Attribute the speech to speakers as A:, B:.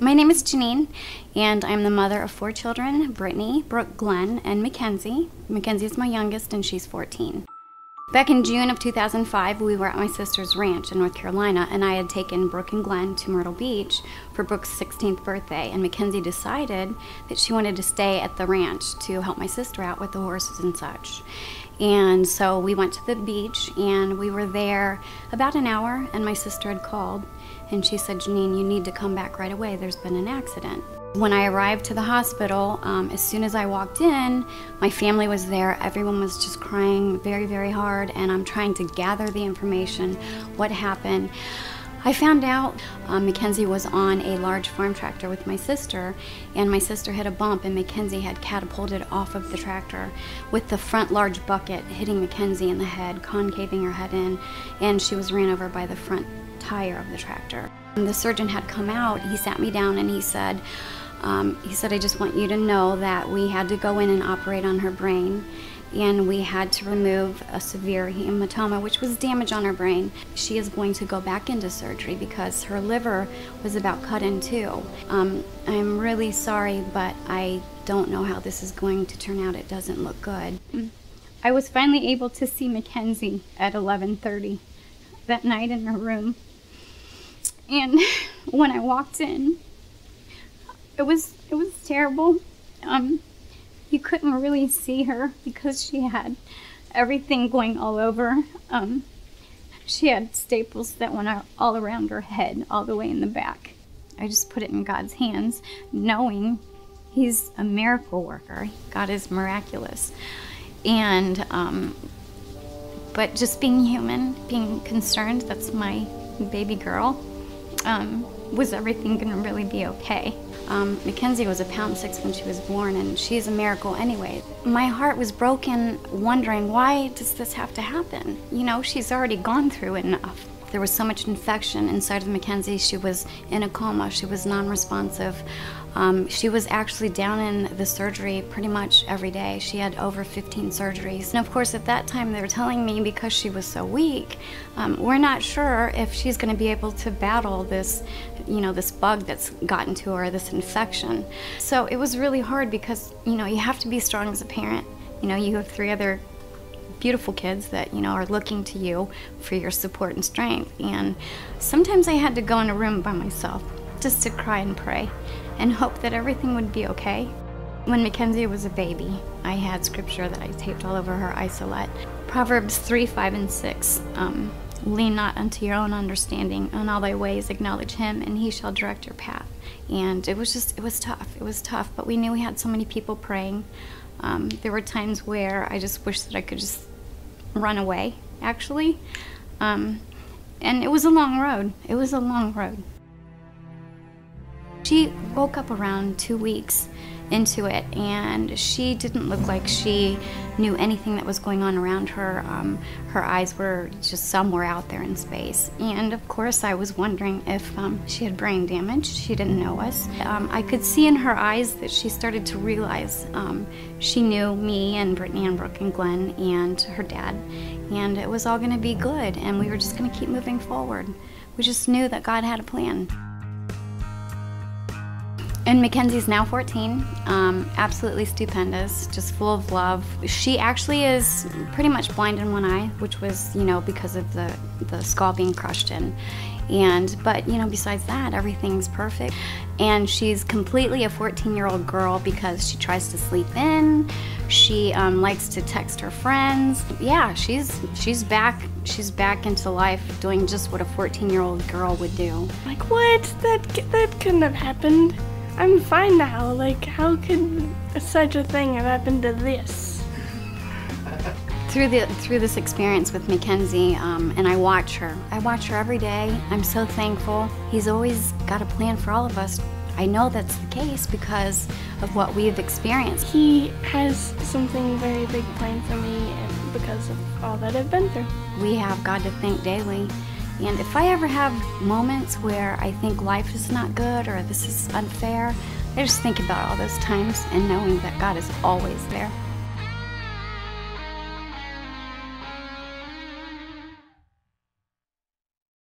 A: My name is Janeen, and I'm the mother of 4 children, Brittany, Brooke, Glenn, and Mackenzie. Mackenzie is my youngest, and she's 14. Back in June of 2005, we were at my sister's ranch in North Carolina, and I had taken Brooke and Glenn to Myrtle Beach for Brooke's 16th birthday, and Mackenzie decided that she wanted to stay at the ranch to help my sister out with the horses and such. And so we went to the beach, and we were there about an hour, and my sister had called, and she said, "Janeen, you need to come back right away. There's been an accident." When I arrived to the hospital, as soon as I walked in, my family was there. Everyone was just crying very, very hard, and I'm trying to gather the information, what happened. I found out Mackenzie was on a large farm tractor with my sister, and my sister hit a bump, and Mackenzie had catapulted off of the tractor with the front large bucket hitting Mackenzie in the head, concaving her head in, and she was ran over by the front tire of the tractor. When the surgeon had come out, he sat me down and he said, I just want you to know that we had to go in and operate on her brain, and we had to remove a severe hematoma, which was damage on her brain. She is going to go back into surgery because her liver was about cut in two. I'm really sorry, but I don't know how this is going to turn out. It doesn't look good. I was finally able to see Mackenzie at 11:30 that night in her room. And when I walked in, it was terrible. You couldn't really see her because she had everything going all over. She had staples that went all around her head, all the way in the back. I just put it in God's hands, knowing He's a miracle worker. God is miraculous. And, but just being human, being concerned, that's my baby girl, was everything gonna really be okay? Mackenzie was 1.6 pounds when she was born, and she's a miracle anyway. My heart was broken, wondering, why does this have to happen? You know, she's already gone through enough. There was so much infection inside of Mackenzie. She was in a coma. She was non-responsive. She was actually down in the surgery pretty much every day. She had over 15 surgeries. And of course, at that time, they were telling me, because she was so weak, we're not sure if she's going to be able to battle this, you know, this bug that's gotten to her, this infection. So it was really hard because, you know, you have to be strong as a parent. You know, you have 3 other beautiful kids that, you know, are looking to you for your support and strength. And sometimes I had to go in a room by myself just to cry and pray and hope that everything would be okay. When Mackenzie was a baby, I had scripture that I taped all over her isolette. Proverbs 3, 5, and 6. Lean not unto your own understanding. In all thy ways acknowledge Him, and He shall direct your path. And it was tough. It was tough, but we knew we had so many people praying. There were times where I just wished that I could just run away, actually. And it was a long road. It was a long road. She woke up around 2 weeks into it, and she didn't look like she knew anything that was going on around her. Her eyes were just somewhere out there in space. And of course, I was wondering if she had brain damage. She didn't know us. I could see in her eyes that she started to realize she knew me and Brittany and Brooke and Glenn and her dad, and it was all going to be good, and we were just going to keep moving forward. We just knew that God had a plan. And Mackenzie's now 14, absolutely stupendous, just full of love. She actually is pretty much blind in one eye, which was, you know, because of the skull being crushed in. But, you know, besides that, everything's perfect. And she's completely a 14-year-old girl because she tries to sleep in. She likes to text her friends. Yeah, she's back into life, doing just what a 14-year-old girl would do.
B: Like, what? That couldn't have happened. I'm fine now. Like, how could such a thing have happened to this?
A: Through this experience with Mackenzie, and I watch her every day. I'm so thankful. He's always got a plan for all of us. I know that's the case because of what we've experienced.
B: He has something very big planned for me, and because of all that I've been through.
A: We have God to thank daily. And if I ever have moments where I think life is not good or this is unfair, I just think about all those times and knowing that God is always there.